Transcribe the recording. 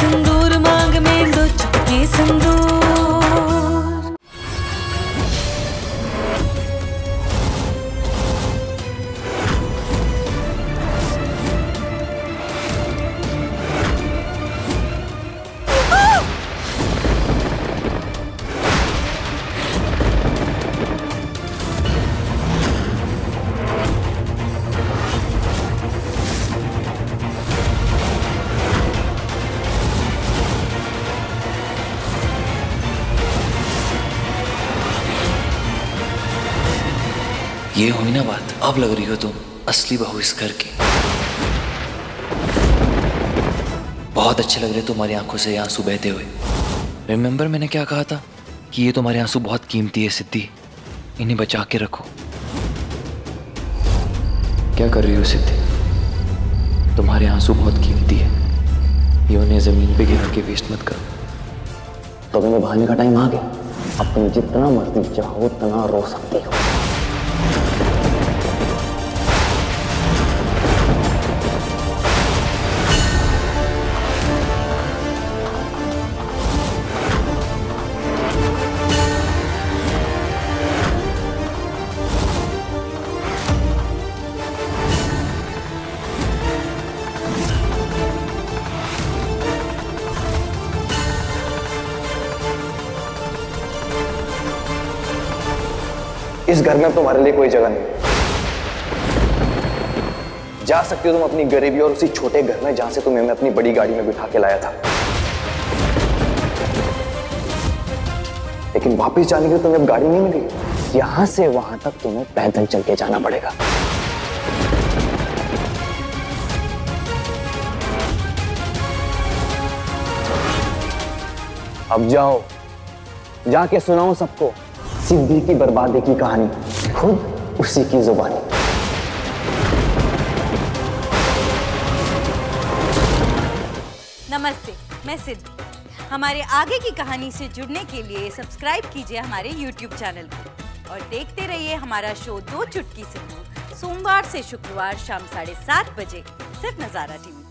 सिंदूर मांग में 2 चुटकी सिंदूर। ये हुई ना बात, अब लग रही हो तुम असली बहू इस घर की। बहुत अच्छे लग रहे तुम्हारी आंखों से आंसू बहते हुए। रिमेंबर मैंने क्या कहा था कि ये तुम्हारे आंसू बहुत कीमती है सिद्धि, इन्हें बचा के रखो। क्या कर रही हो सिद्धि? तुम्हारे आंसू बहुत कीमती है, ये उन्हें जमीन पे गिरा के वेस्ट मत करो। तो तुम्हें भागने का टाइम आ गया, अब तुम जितना मर्जी चाहो उतना रो सकती हो। इस घर में तुम्हारे लिए कोई जगह नहीं। जा सकती हो तुम अपनी गरीबी और उसी छोटे घर में जहां से तुम्हें मैं अपनी बड़ी गाड़ी में बिठा के लाया था, लेकिन वापस जाने के लिए तुम्हें अब गाड़ी नहीं मिलेगी। यहां से वहां तक तुम्हें पैदल चल के जाना पड़ेगा। अब जाओ, जाके सुनाओ सबको सिद्धि की बर्बादी की कहानी, खुद उसी की जुबानी। नमस्ते, मैं सिद्धि। हमारे आगे की कहानी से जुड़ने के लिए सब्सक्राइब कीजिए हमारे YouTube चैनल को और देखते रहिए हमारा शो 2 चुटकी सिंदूर, सोमवार से शुक्रवार शाम 7:30 बजे, सिर्फ नजारा टीवी।